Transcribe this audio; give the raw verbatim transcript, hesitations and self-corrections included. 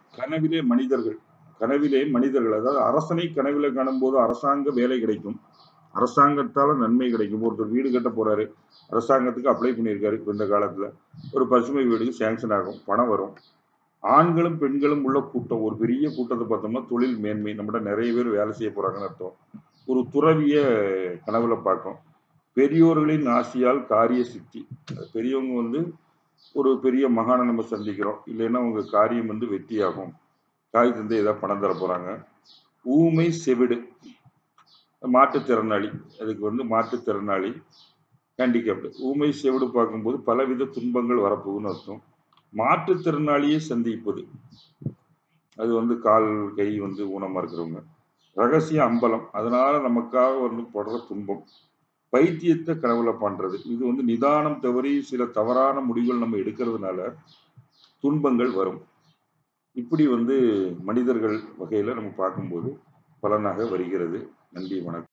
கனவிலே மனிதர்கள் கனவிலே மனிதர்கள் அதாவது அரசனை கனவிலே காணும்போது அரசாங்க வேலை கிடைக்கும். அரசாங்கத்தால நன்மை கிடைக்கும். ஒருத்தர் வீடு கட்ட போறாரு. அரசாங்கத்துக்கு அப்ளை பண்ணியிருக்காரு. இப்ப இந்த காலத்துல. ஒரு பசுமை வீடு சேங்ஷன் ஆகும். பணம் வரும். ஆண்களும், பெண்களும் உள்ள கூட்டம். ஒரு பெரிய கூட்டத்த பார்த்தோம்னா, தொழில் மேன்மை. நம்மட்ட நெறைய பேர் வேலை செய்ய போறாங்கன்னு அர்த்தம். ஒரு துறவிய கனவுல பார்க்கும். பெரியோர்களின் ஆசியால் காரிய சித்தி. பெரியவங்க வந்து ஒரு பெரிய மகான நம்ம சந்திக்கிறோம். இல்லைன்னா உங்க காரியம் வந்து வெற்றியாகும். தாய் தந்தை ஏதாவது பணம் தர போறாங்க. ஊமை செவிடு. மாற்றுத்திறனாளி. அதுக்கு வந்து மாற்றுத்திறனாளி. ஹேண்டிகேப்டு. ஊமை செவிடு பார்க்கும்போது பலவித துன்பங்கள் வரப்போகுதுன்னு அர்த்தம். மாற்றுத்திறனாளியை சந்திப்பது. அது வந்து கால், கை வந்து ஊனமா இருக்கிறவங்க. ரகசிய அம்பலம். அதனால நமக்காக வந்து படுற துன்பம். பைத்தியத்த கனவுல பண்றது. இது வந்து நிதானம் தவறி சில தவறான முடிவுகள் நம்ம எடுக்கிறதுனால துன்பங்கள் வரும். இப்படி வந்து மனிதர்கள் வகையில நம்ம பார்க்கும்போது பலனாக வருகிறது. நன்றி, வணக்கம்.